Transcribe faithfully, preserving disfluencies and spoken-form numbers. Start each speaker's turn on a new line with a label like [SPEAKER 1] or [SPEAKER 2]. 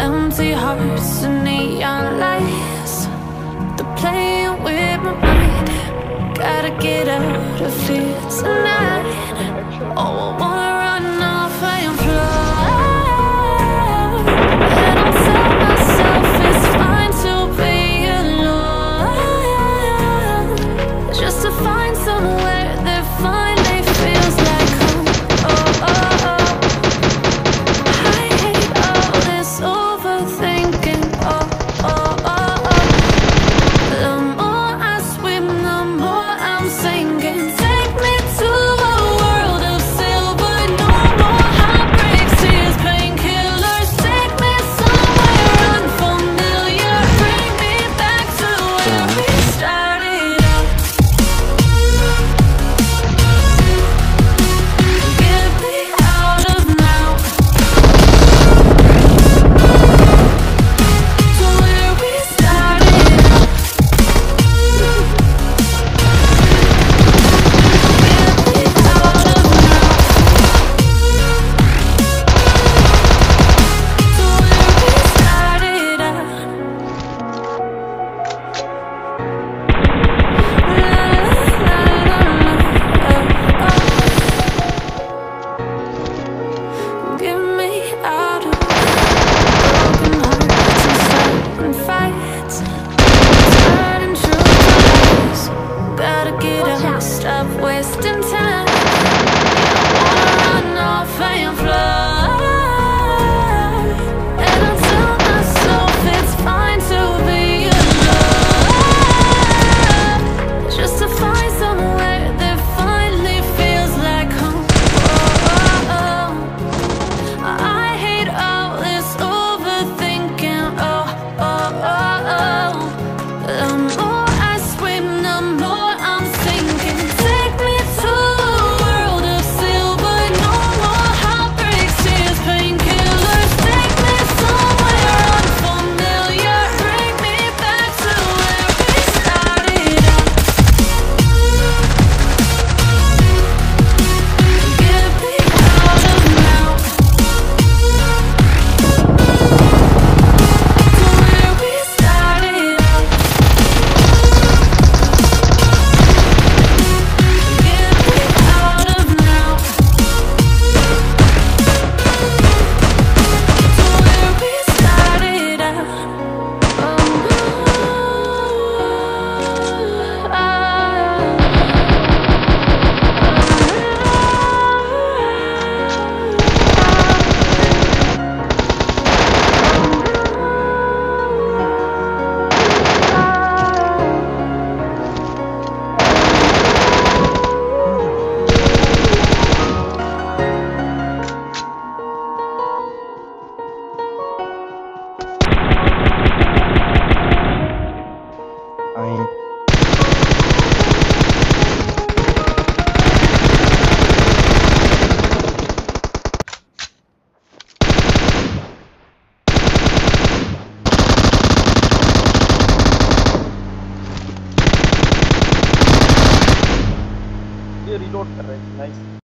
[SPEAKER 1] empty hearts and neon lights. They're playing with my mind. Gotta get out of here tonight. Oh, I wanna run off and fly. And I'll tell myself it's fine to be alone, just to find somewhere that finally feels like home. Oh, oh, oh. I hate all this overthinking. Oh, oh, oh, oh. The more I swim, the more I'm sinking. Take me to a world of silver. No more heartbreaks, tears, painkillers. Take me somewhere unfamiliar. Bring me back to where we started out. Get me out of now, to where we started out. Get me out of now, to where we started out. Get me out of broken hearts and starting fights, turning truth to lies. Gotta get out, stop wasting time. I wanna run off and fly. And I tell myself it's fine to be alone, just to find somewhere that finally feels like home. Oh, oh, oh. I hate all this overthinking. Oh, oh, oh, oh. The more I swim, the more I'm sinking. Take me to a world of silver. No more heartbreaks, tears, painkillers. Take me somewhere unfamiliar. Bring me back to where we started out. Get me out of now, to where we started out. Get me out of now, to where we started out. Oh,
[SPEAKER 2] I
[SPEAKER 3] ये reload कर रहा है, nice.